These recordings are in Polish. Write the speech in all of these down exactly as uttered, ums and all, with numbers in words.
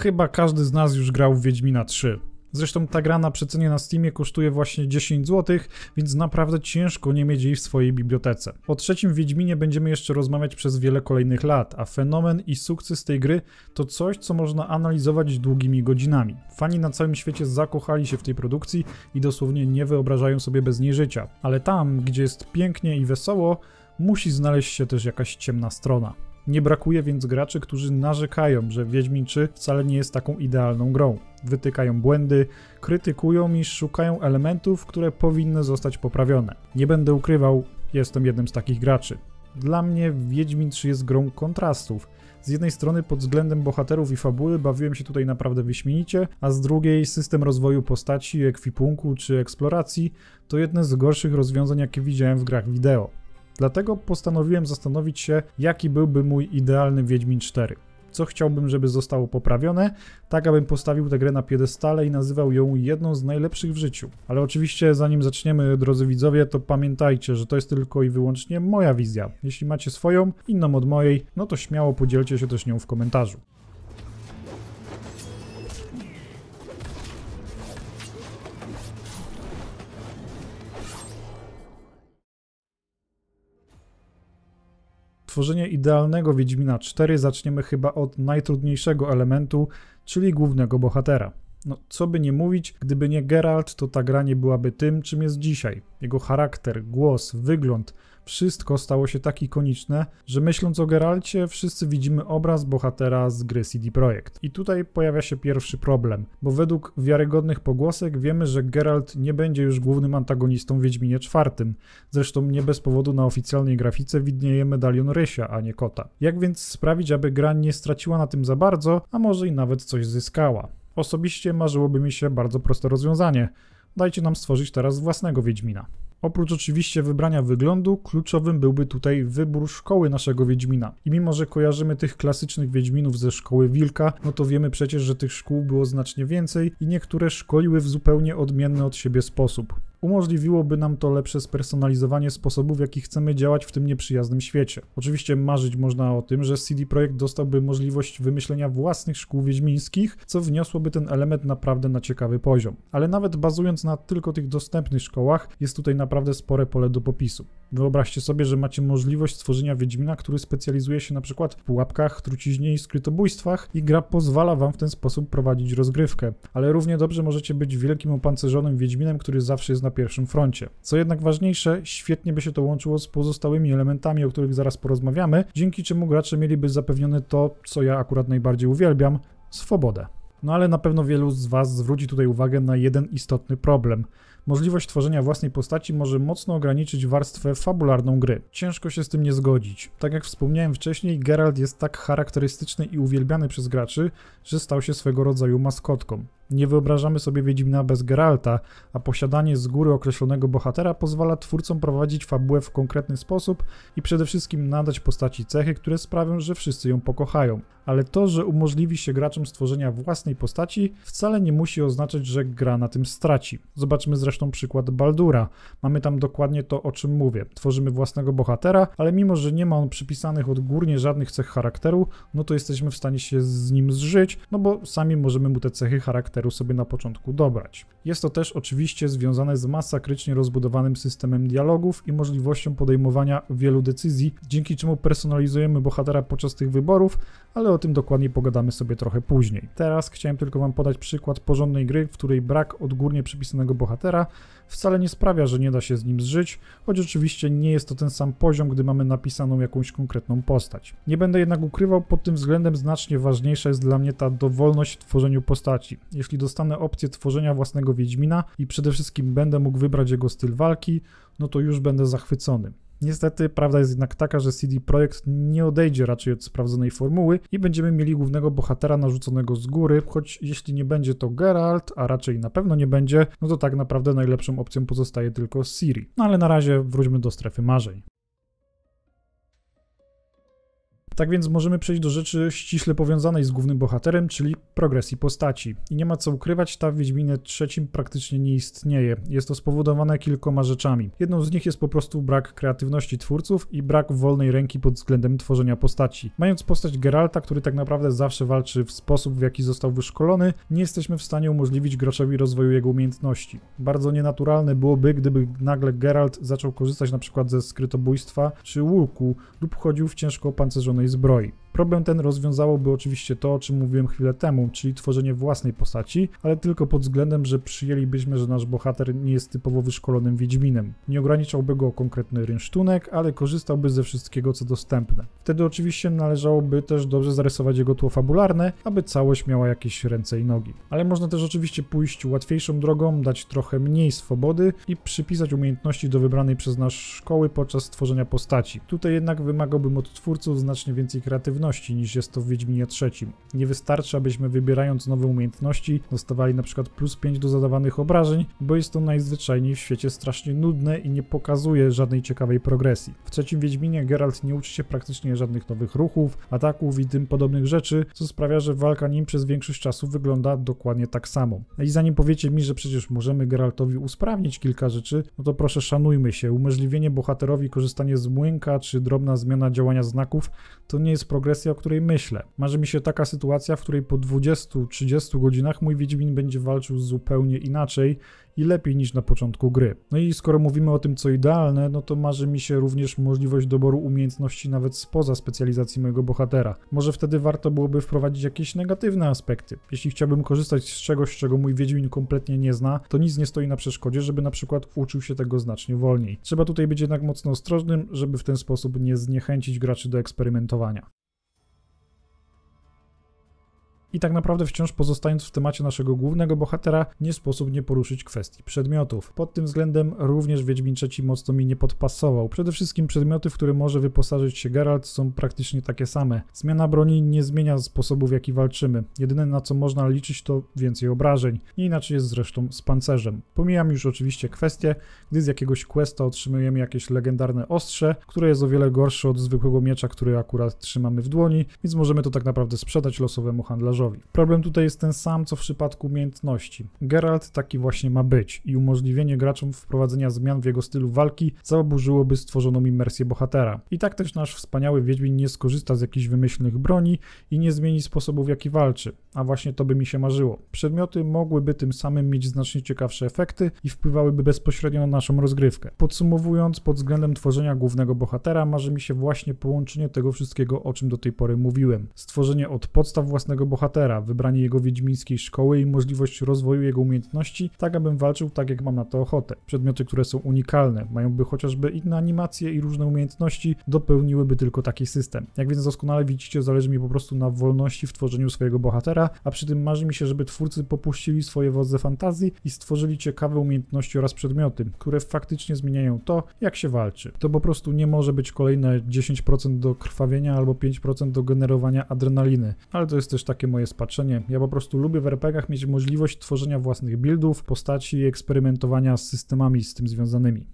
Chyba każdy z nas już grał w Wiedźmina trzy. Zresztą ta gra na przecenie na Steamie kosztuje właśnie dziesięć złotych, więc naprawdę ciężko nie mieć jej w swojej bibliotece. O trzecim Wiedźminie będziemy jeszcze rozmawiać przez wiele kolejnych lat, a fenomen i sukces tej gry to coś, co można analizować długimi godzinami. Fani na całym świecie zakochali się w tej produkcji i dosłownie nie wyobrażają sobie bez niej życia. Ale tam, gdzie jest pięknie i wesoło, musi znaleźć się też jakaś ciemna strona. Nie brakuje więc graczy, którzy narzekają, że Wiedźmin trzy wcale nie jest taką idealną grą. Wytykają błędy, krytykują i szukają elementów, które powinny zostać poprawione. Nie będę ukrywał, jestem jednym z takich graczy. Dla mnie Wiedźmin trzy jest grą kontrastów. Z jednej strony pod względem bohaterów i fabuły bawiłem się tutaj naprawdę wyśmienicie, a z drugiej system rozwoju postaci, ekwipunku czy eksploracji to jedne z gorszych rozwiązań, jakie widziałem w grach wideo. Dlatego postanowiłem zastanowić się, jaki byłby mój idealny Wiedźmin cztery. Co chciałbym, żeby zostało poprawione, tak abym postawił tę grę na piedestale i nazywał ją jedną z najlepszych w życiu. Ale oczywiście zanim zaczniemy, drodzy widzowie, to pamiętajcie, że to jest tylko i wyłącznie moja wizja. Jeśli macie swoją, inną od mojej, no to śmiało podzielcie się też nią w komentarzu. Tworzenie idealnego Wiedźmina cztery zaczniemy chyba od najtrudniejszego elementu, czyli głównego bohatera. No, co by nie mówić, gdyby nie Geralt, to ta gra nie byłaby tym, czym jest dzisiaj. Jego charakter, głos, wygląd, wszystko stało się tak ikoniczne, że myśląc o Geralcie, wszyscy widzimy obraz bohatera z gry C D Projekt. I tutaj pojawia się pierwszy problem, bo według wiarygodnych pogłosek wiemy, że Geralt nie będzie już głównym antagonistą w Wiedźminie czwartym. Zresztą nie bez powodu na oficjalnej grafice widnieje medalion Rysia, a nie kota. Jak więc sprawić, aby gra nie straciła na tym za bardzo, a może i nawet coś zyskała? Osobiście marzyłoby mi się bardzo proste rozwiązanie. Dajcie nam stworzyć teraz własnego Wiedźmina. Oprócz oczywiście wybrania wyglądu, kluczowym byłby tutaj wybór szkoły naszego Wiedźmina. I mimo, że kojarzymy tych klasycznych Wiedźminów ze szkoły Wilka, no to wiemy przecież, że tych szkół było znacznie więcej i niektóre szkoliły w zupełnie odmienny od siebie sposób. Umożliwiłoby nam to lepsze spersonalizowanie sposobów, w jaki chcemy działać w tym nieprzyjaznym świecie. Oczywiście marzyć można o tym, że C D Projekt dostałby możliwość wymyślenia własnych szkół wiedźmińskich, co wniosłoby ten element naprawdę na ciekawy poziom. Ale nawet bazując na tylko tych dostępnych szkołach, jest tutaj naprawdę spore pole do popisu. Wyobraźcie sobie, że macie możliwość stworzenia Wiedźmina, który specjalizuje się na przykład w pułapkach, truciźnie i skrytobójstwach i gra pozwala wam w ten sposób prowadzić rozgrywkę. Ale równie dobrze możecie być wielkim opancerzonym Wiedźminem, który zawsze jest na pierwszym froncie. Co jednak ważniejsze, świetnie by się to łączyło z pozostałymi elementami, o których zaraz porozmawiamy, dzięki czemu gracze mieliby zapewnione to, co ja akurat najbardziej uwielbiam, swobodę. No ale na pewno wielu z was zwróci tutaj uwagę na jeden istotny problem. Możliwość tworzenia własnej postaci może mocno ograniczyć warstwę fabularną gry. Ciężko się z tym nie zgodzić. Tak jak wspomniałem wcześniej, Geralt jest tak charakterystyczny i uwielbiany przez graczy, że stał się swego rodzaju maskotką. Nie wyobrażamy sobie Wiedźmina bez Geralta, a posiadanie z góry określonego bohatera pozwala twórcom prowadzić fabułę w konkretny sposób i przede wszystkim nadać postaci cechy, które sprawią, że wszyscy ją pokochają. Ale to, że umożliwi się graczom stworzenia własnej postaci, wcale nie musi oznaczać, że gra na tym straci. Zobaczmy zresztą przykład Baldura. Mamy tam dokładnie to, o czym mówię. Tworzymy własnego bohatera, ale mimo, że nie ma on przypisanych odgórnie żadnych cech charakteru, no to jesteśmy w stanie się z nim zżyć, no bo sami możemy mu te cechy charakteru sobie na początku dobrać. Jest to też oczywiście związane z masakrycznie rozbudowanym systemem dialogów i możliwością podejmowania wielu decyzji, dzięki czemu personalizujemy bohatera podczas tych wyborów, ale o tym dokładnie pogadamy sobie trochę później. Teraz chciałem tylko wam podać przykład porządnej gry, w której brak odgórnie przypisanego bohatera wcale nie sprawia, że nie da się z nim zżyć, choć oczywiście nie jest to ten sam poziom, gdy mamy napisaną jakąś konkretną postać. Nie będę jednak ukrywał, pod tym względem znacznie ważniejsza jest dla mnie ta dowolność w tworzeniu postaci. Jeśli dostanę opcję tworzenia własnego Wiedźmina i przede wszystkim będę mógł wybrać jego styl walki, no to już będę zachwycony. Niestety prawda jest jednak taka, że C D Projekt nie odejdzie raczej od sprawdzonej formuły i będziemy mieli głównego bohatera narzuconego z góry, choć jeśli nie będzie to Geralt, a raczej na pewno nie będzie, no to tak naprawdę najlepszą opcją pozostaje tylko Ciri. No ale na razie wróćmy do strefy marzeń. Tak więc możemy przejść do rzeczy ściśle powiązanej z głównym bohaterem, czyli progresji postaci. I nie ma co ukrywać, ta w Wiedźminie trzecim praktycznie nie istnieje. Jest to spowodowane kilkoma rzeczami. Jedną z nich jest po prostu brak kreatywności twórców i brak wolnej ręki pod względem tworzenia postaci. Mając postać Geralta, który tak naprawdę zawsze walczy w sposób, w jaki został wyszkolony, nie jesteśmy w stanie umożliwić graczowi rozwoju jego umiejętności. Bardzo nienaturalne byłoby, gdyby nagle Geralt zaczął korzystać na przykład ze skrytobójstwa czy łuku lub chodził w ciężko opancerzonej zbroi. Problem ten rozwiązałoby oczywiście to, o czym mówiłem chwilę temu, czyli tworzenie własnej postaci, ale tylko pod względem, że przyjęlibyśmy, że nasz bohater nie jest typowo wyszkolonym Wiedźminem. Nie ograniczałby go o konkretny rynsztunek, ale korzystałby ze wszystkiego, co dostępne. Wtedy oczywiście należałoby też dobrze zarysować jego tło fabularne, aby całość miała jakieś ręce i nogi. Ale można też oczywiście pójść łatwiejszą drogą, dać trochę mniej swobody i przypisać umiejętności do wybranej przez nas szkoły podczas tworzenia postaci. Tutaj jednak wymagałbym od twórców znacznie więcej kreatywności niż jest to w Wiedźminie trzecim. Nie wystarczy, abyśmy wybierając nowe umiejętności dostawali na przykład plus pięć do zadawanych obrażeń, bo jest to najzwyczajniej w świecie strasznie nudne i nie pokazuje żadnej ciekawej progresji. W trzecim Wiedźminie Geralt nie uczy się praktycznie żadnych nowych ruchów, ataków i tym podobnych rzeczy, co sprawia, że walka nim przez większość czasu wygląda dokładnie tak samo. I zanim powiecie mi, że przecież możemy Geraltowi usprawnić kilka rzeczy, no to proszę szanujmy się, umożliwienie bohaterowi korzystanie z młynka czy drobna zmiana działania znaków to nie jest progresja, o której myślę. Marzy mi się taka sytuacja, w której po dwudziestu trzydziestu godzinach mój Wiedźmin będzie walczył zupełnie inaczej i lepiej niż na początku gry. No i skoro mówimy o tym, co idealne, no to marzy mi się również możliwość doboru umiejętności nawet spoza specjalizacji mojego bohatera. Może wtedy warto byłoby wprowadzić jakieś negatywne aspekty. Jeśli chciałbym korzystać z czegoś, czego mój Wiedźmin kompletnie nie zna, to nic nie stoi na przeszkodzie, żeby na przykład uczył się tego znacznie wolniej. Trzeba tutaj być jednak mocno ostrożnym, żeby w ten sposób nie zniechęcić graczy do eksperymentowania. I tak naprawdę wciąż pozostając w temacie naszego głównego bohatera, nie sposób nie poruszyć kwestii przedmiotów. Pod tym względem również Wiedźmin trzeci mocno mi nie podpasował. Przede wszystkim przedmioty, w które może wyposażyć się Geralt, są praktycznie takie same. Zmiana broni nie zmienia sposobu, w jaki walczymy. Jedyne, na co można liczyć, to więcej obrażeń. Nie inaczej jest zresztą z pancerzem. Pomijam już oczywiście kwestię, gdy z jakiegoś questa otrzymujemy jakieś legendarne ostrze, które jest o wiele gorsze od zwykłego miecza, który akurat trzymamy w dłoni, więc możemy to tak naprawdę sprzedać losowemu handlarzowi. Problem tutaj jest ten sam, co w przypadku umiejętności. Geralt taki właśnie ma być i umożliwienie graczom wprowadzenia zmian w jego stylu walki zaburzyłoby stworzoną imersję bohatera. I tak też nasz wspaniały Wiedźmin nie skorzysta z jakichś wymyślnych broni i nie zmieni sposobu, w jaki walczy. A właśnie to by mi się marzyło. Przedmioty mogłyby tym samym mieć znacznie ciekawsze efekty i wpływałyby bezpośrednio na naszą rozgrywkę. Podsumowując, pod względem tworzenia głównego bohatera marzy mi się właśnie połączenie tego wszystkiego, o czym do tej pory mówiłem. Stworzenie od podstaw własnego bohatera, wybranie jego wiedźmińskiej szkoły i możliwość rozwoju jego umiejętności, tak abym walczył tak, jak mam na to ochotę. Przedmioty, które są unikalne, mają chociażby inne animacje i różne umiejętności, dopełniłyby tylko taki system. Jak więc doskonale widzicie, zależy mi po prostu na wolności w tworzeniu swojego bohatera, a przy tym marzy mi się, żeby twórcy popuścili swoje wodze fantazji i stworzyli ciekawe umiejętności oraz przedmioty, które faktycznie zmieniają to, jak się walczy. To po prostu nie może być kolejne dziesięć procent do krwawienia albo pięć procent do generowania adrenaliny, ale to jest też takie moje spatrzenie. Ja po prostu lubię w er pe gach mieć możliwość tworzenia własnych buildów, postaci i eksperymentowania z systemami z tym związanymi.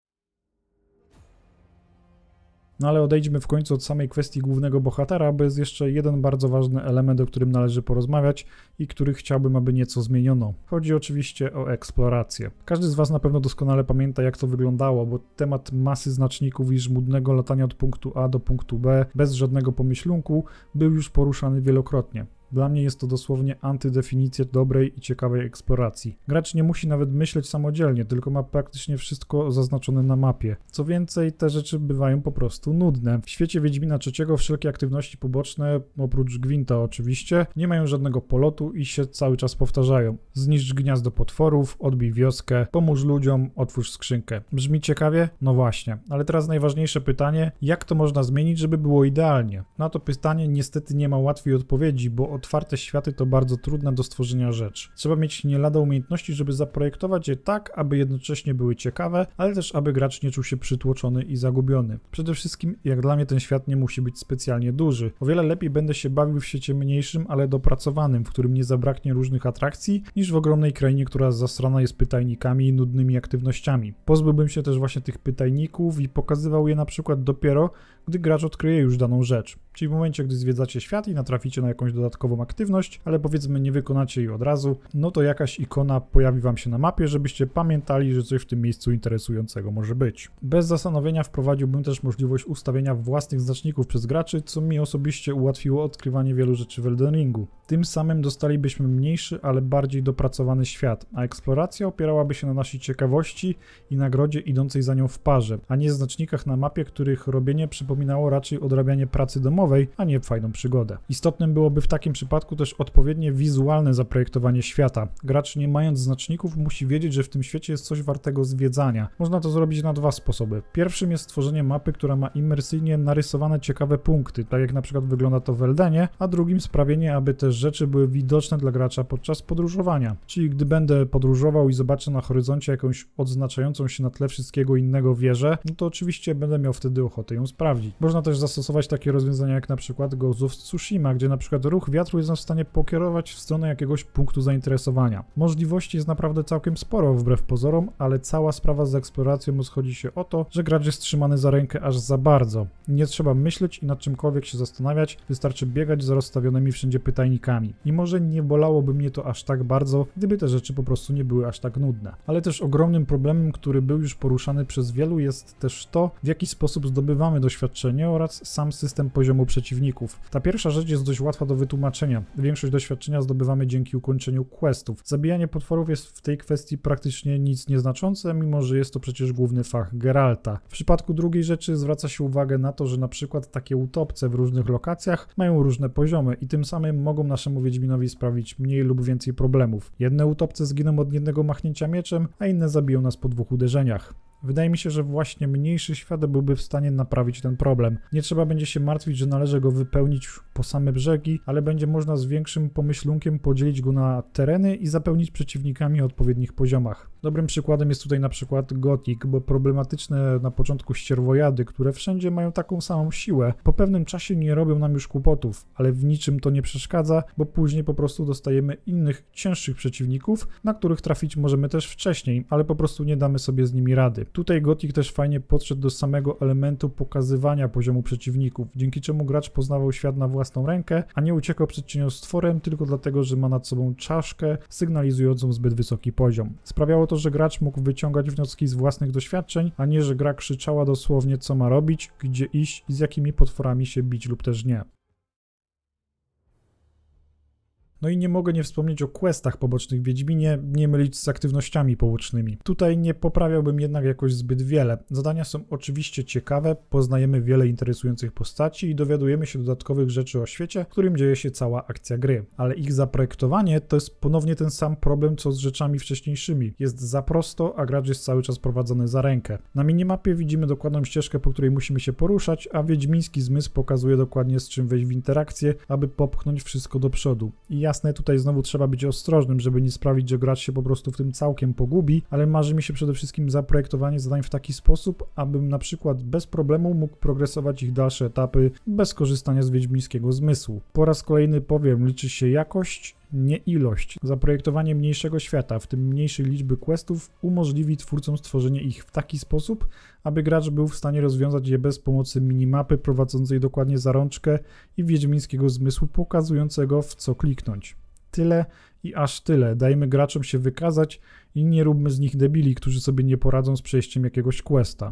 No ale odejdźmy w końcu od samej kwestii głównego bohatera, bo jest jeszcze jeden bardzo ważny element, o którym należy porozmawiać i który chciałbym, aby nieco zmieniono. Chodzi oczywiście o eksplorację. Każdy z Was na pewno doskonale pamięta, jak to wyglądało, bo temat masy znaczników i żmudnego latania od punktu A do punktu B bez żadnego pomyślunku był już poruszany wielokrotnie. Dla mnie jest to dosłownie antydefinicja dobrej i ciekawej eksploracji. Gracz nie musi nawet myśleć samodzielnie, tylko ma praktycznie wszystko zaznaczone na mapie. Co więcej, te rzeczy bywają po prostu nudne. W świecie Wiedźmina trzeciego wszelkie aktywności poboczne, oprócz gwinta oczywiście, nie mają żadnego polotu i się cały czas powtarzają. Zniszcz gniazdo potworów, odbij wioskę, pomóż ludziom, otwórz skrzynkę. Brzmi ciekawie? No właśnie. Ale teraz najważniejsze pytanie, jak to można zmienić, żeby było idealnie? Na to pytanie niestety nie ma łatwej odpowiedzi, bo otwarte światy to bardzo trudna do stworzenia rzecz. Trzeba mieć nie lada umiejętności, żeby zaprojektować je tak, aby jednocześnie były ciekawe, ale też aby gracz nie czuł się przytłoczony i zagubiony. Przede wszystkim, jak dla mnie, ten świat nie musi być specjalnie duży. O wiele lepiej będę się bawił w świecie mniejszym, ale dopracowanym, w którym nie zabraknie różnych atrakcji, niż w ogromnej krainie, która zasrana jest pytajnikami i nudnymi aktywnościami. Pozbyłbym się też właśnie tych pytajników i pokazywał je na przykład dopiero, gdy gracz odkryje już daną rzecz. Czyli w momencie, gdy zwiedzacie świat i natraficie na jakąś dodatkową aktywność, ale powiedzmy nie wykonacie jej od razu, no to jakaś ikona pojawi wam się na mapie, żebyście pamiętali, że coś w tym miejscu interesującego może być. Bez zastanowienia wprowadziłbym też możliwość ustawienia własnych znaczników przez graczy, co mi osobiście ułatwiło odkrywanie wielu rzeczy w Elden Ringu. Tym samym dostalibyśmy mniejszy, ale bardziej dopracowany świat, a eksploracja opierałaby się na naszej ciekawości i nagrodzie idącej za nią w parze, a nie znacznikach na mapie, których robienie przypominało raczej odrabianie pracy domowej, a nie fajną przygodę. Istotnym byłoby w takim przypadku też odpowiednie wizualne zaprojektowanie świata. Gracz, nie mając znaczników, musi wiedzieć, że w tym świecie jest coś wartego zwiedzania. Można to zrobić na dwa sposoby. Pierwszym jest stworzenie mapy, która ma imersyjnie narysowane ciekawe punkty, tak jak na przykład wygląda to w Eldenie, a drugim sprawienie, aby te rzeczy były widoczne dla gracza podczas podróżowania. Czyli gdy będę podróżował i zobaczę na horyzoncie jakąś odznaczającą się na tle wszystkiego innego wieżę, no to oczywiście będę miał wtedy ochotę ją sprawdzić. Można też zastosować takie rozwiązania jak na przykład Ghost of Tsushima, gdzie na przykład ruch wiatru jest nas w stanie pokierować w stronę jakiegoś punktu zainteresowania. Możliwości jest naprawdę całkiem sporo wbrew pozorom, ale cała sprawa z eksploracją rozchodzi się o to, że gracz jest trzymany za rękę aż za bardzo. Nie trzeba myśleć i nad czymkolwiek się zastanawiać, wystarczy biegać za rozstawionymi wszędzie pytajnikami. I może nie bolałoby mnie to aż tak bardzo, gdyby te rzeczy po prostu nie były aż tak nudne. Ale też ogromnym problemem, który był już poruszany przez wielu, jest też to, w jaki sposób zdobywamy doświadczenie oraz sam system poziomu przeciwników. Ta pierwsza rzecz jest dość łatwa do wytłumaczenia. Większość doświadczenia zdobywamy dzięki ukończeniu questów. Zabijanie potworów jest w tej kwestii praktycznie nic nieznaczące, mimo że jest to przecież główny fach Geralta. W przypadku drugiej rzeczy zwraca się uwagę na to, że na przykład takie utopce w różnych lokacjach mają różne poziomy i tym samym mogą naszemu Wiedźminowi sprawić mniej lub więcej problemów. Jedne utopce zginą od jednego machnięcia mieczem, a inne zabiją nas po dwóch uderzeniach. Wydaje mi się, że właśnie mniejszy świat byłby w stanie naprawić ten problem. Nie trzeba będzie się martwić, że należy go wypełnić po same brzegi, ale będzie można z większym pomyślunkiem podzielić go na tereny i zapełnić przeciwnikami o odpowiednich poziomach. Dobrym przykładem jest tutaj na przykład Gothic, bo problematyczne na początku ścierwojady, które wszędzie mają taką samą siłę, po pewnym czasie nie robią nam już kłopotów, ale w niczym to nie przeszkadza, bo później po prostu dostajemy innych, cięższych przeciwników, na których trafić możemy też wcześniej, ale po prostu nie damy sobie z nimi rady. Tutaj Gothic też fajnie podszedł do samego elementu pokazywania poziomu przeciwników, dzięki czemu gracz poznawał świat na własną rękę, a nie uciekał przed cieniostworem tylko dlatego, że ma nad sobą czaszkę sygnalizującą zbyt wysoki poziom. Sprawiało to, że gracz mógł wyciągać wnioski z własnych doświadczeń, a nie, że gra krzyczała dosłownie, co ma robić, gdzie iść i z jakimi potworami się bić lub też nie. No i nie mogę nie wspomnieć o questach pobocznych w Wiedźminie, nie mylić z aktywnościami pobocznymi. Tutaj nie poprawiałbym jednak jakoś zbyt wiele. Zadania są oczywiście ciekawe, poznajemy wiele interesujących postaci i dowiadujemy się dodatkowych rzeczy o świecie, w którym dzieje się cała akcja gry. Ale ich zaprojektowanie to jest ponownie ten sam problem, co z rzeczami wcześniejszymi. Jest za prosto, a gracz jest cały czas prowadzony za rękę. Na minimapie widzimy dokładną ścieżkę, po której musimy się poruszać, a wiedźmiński zmysł pokazuje dokładnie, z czym wejść w interakcję, aby popchnąć wszystko do przodu. I jasne, tutaj znowu trzeba być ostrożnym, żeby nie sprawić, że gracz się po prostu w tym całkiem pogubi, ale marzy mi się przede wszystkim zaprojektowanie zadań w taki sposób, abym na przykład bez problemu mógł progresować ich dalsze etapy bez korzystania z wiedźmińskiego zmysłu. Po raz kolejny powiem, liczy się jakość, nie ilość. Zaprojektowanie mniejszego świata, w tym mniejszej liczby questów, umożliwi twórcom stworzenie ich w taki sposób, aby gracz był w stanie rozwiązać je bez pomocy minimapy prowadzącej dokładnie za rączkę i wiedźmińskiego zmysłu pokazującego, w co kliknąć. Tyle i aż tyle. Dajmy graczom się wykazać i nie róbmy z nich debili, którzy sobie nie poradzą z przejściem jakiegoś questa.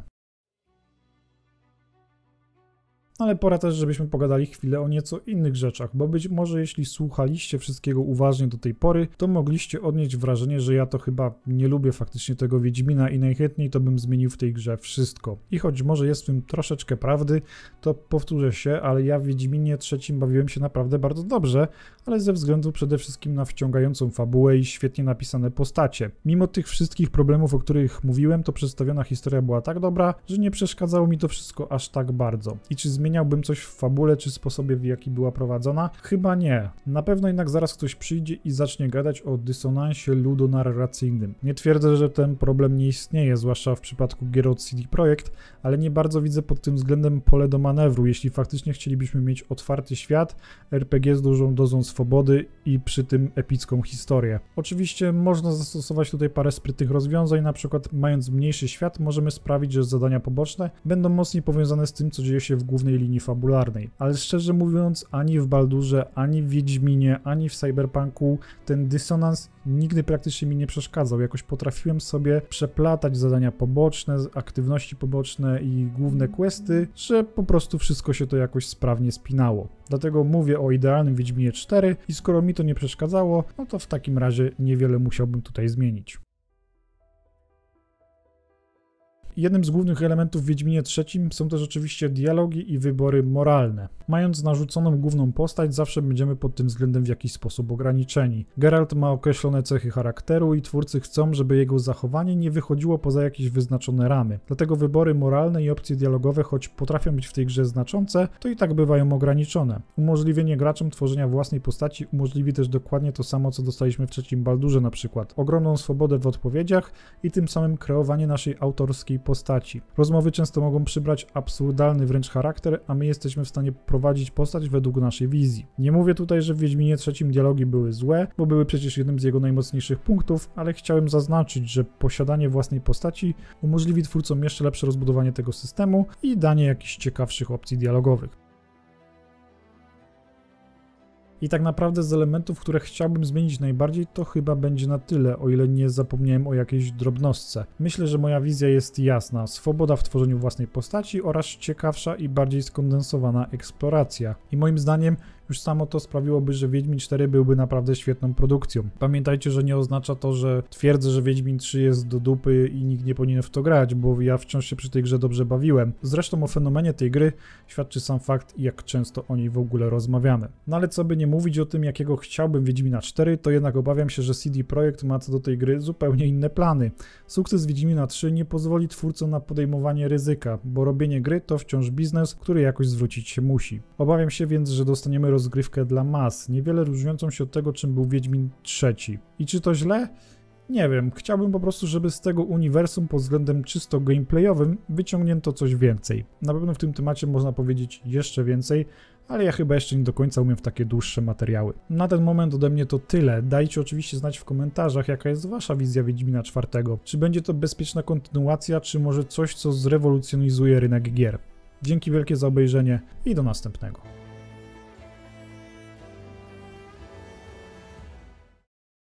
Ale pora też, żebyśmy pogadali chwilę o nieco innych rzeczach, bo być może jeśli słuchaliście wszystkiego uważnie do tej pory, to mogliście odnieść wrażenie, że ja to chyba nie lubię faktycznie tego Wiedźmina i najchętniej to bym zmienił w tej grze wszystko. I choć może jest w tym troszeczkę prawdy, to powtórzę się, ale ja w Wiedźminie trzecim bawiłem się naprawdę bardzo dobrze, ale ze względu przede wszystkim na wciągającą fabułę i świetnie napisane postacie. Mimo tych wszystkich problemów, o których mówiłem, to przedstawiona historia była tak dobra, że nie przeszkadzało mi to wszystko aż tak bardzo. I czy zmieniałbym coś w fabule czy sposobie, w jaki była prowadzona? Chyba nie. Na pewno jednak zaraz ktoś przyjdzie i zacznie gadać o dysonansie ludonarracyjnym. Nie twierdzę, że ten problem nie istnieje, zwłaszcza w przypadku gier od C D Projekt, ale nie bardzo widzę pod tym względem pole do manewru, jeśli faktycznie chcielibyśmy mieć otwarty świat, R P G z dużą dozą swobody i przy tym epicką historię. Oczywiście można zastosować tutaj parę sprytnych rozwiązań, na przykład mając mniejszy świat możemy sprawić, że zadania poboczne będą mocniej powiązane z tym, co dzieje się w głównej linii fabularnej. Ale szczerze mówiąc, ani w Baldurze, ani w Wiedźminie, ani w Cyberpunku ten dysonans nigdy praktycznie mi nie przeszkadzał. Jakoś potrafiłem sobie przeplatać zadania poboczne, aktywności poboczne i główne questy, że po prostu wszystko się to jakoś sprawnie spinało. Dlatego mówię o idealnym Wiedźminie cztery i skoro mi to nie przeszkadzało, no to w takim razie niewiele musiałbym tutaj zmienić. Jednym z głównych elementów w Wiedźminie trzecim są też oczywiście dialogi i wybory moralne. Mając narzuconą główną postać, zawsze będziemy pod tym względem w jakiś sposób ograniczeni. Geralt ma określone cechy charakteru i twórcy chcą, żeby jego zachowanie nie wychodziło poza jakieś wyznaczone ramy. Dlatego wybory moralne i opcje dialogowe, choć potrafią być w tej grze znaczące, to i tak bywają ograniczone. Umożliwienie graczom tworzenia własnej postaci umożliwi też dokładnie to samo, co dostaliśmy w trzecim Baldurze na przykład. Ogromną swobodę w odpowiedziach i tym samym kreowanie naszej autorskiej postaci. Rozmowy często mogą przybrać absurdalny wręcz charakter, a my jesteśmy w stanie prowadzić postać według naszej wizji. Nie mówię tutaj, że w Wiedźminie trzecim dialogi były złe, bo były przecież jednym z jego najmocniejszych punktów, ale chciałem zaznaczyć, że posiadanie własnej postaci umożliwi twórcom jeszcze lepsze rozbudowanie tego systemu i danie jakichś ciekawszych opcji dialogowych. I tak naprawdę z elementów, które chciałbym zmienić najbardziej, to chyba będzie na tyle, o ile nie zapomniałem o jakiejś drobnostce. Myślę, że moja wizja jest jasna. Swoboda w tworzeniu własnej postaci oraz ciekawsza i bardziej skondensowana eksploracja. I moim zdaniem już samo to sprawiłoby, że Wiedźmin cztery byłby naprawdę świetną produkcją. Pamiętajcie, że nie oznacza to, że twierdzę, że Wiedźmin trzy jest do dupy i nikt nie powinien w to grać, bo ja wciąż się przy tej grze dobrze bawiłem. Zresztą o fenomenie tej gry świadczy sam fakt, jak często o niej w ogóle rozmawiamy. No ale co by nie mówić o tym, jakiego chciałbym Wiedźmina cztery, to jednak obawiam się, że C D Projekt ma co do tej gry zupełnie inne plany. Sukces Wiedźmina trzy nie pozwoli twórcom na podejmowanie ryzyka, bo robienie gry to wciąż biznes, który jakoś zwrócić się musi. Obawiam się więc, że dostaniemy rozgrywkę dla mas, niewiele różniącą się od tego, czym był Wiedźmin trzeci. I czy to źle? Nie wiem, chciałbym po prostu, żeby z tego uniwersum pod względem czysto gameplayowym wyciągnięto coś więcej. Na pewno w tym temacie można powiedzieć jeszcze więcej, ale ja chyba jeszcze nie do końca umiem w takie dłuższe materiały. Na ten moment ode mnie to tyle. Dajcie oczywiście znać w komentarzach, jaka jest wasza wizja Wiedźmina czwartego. Czy będzie to bezpieczna kontynuacja, czy może coś, co zrewolucjonizuje rynek gier. Dzięki wielkie za obejrzenie i do następnego.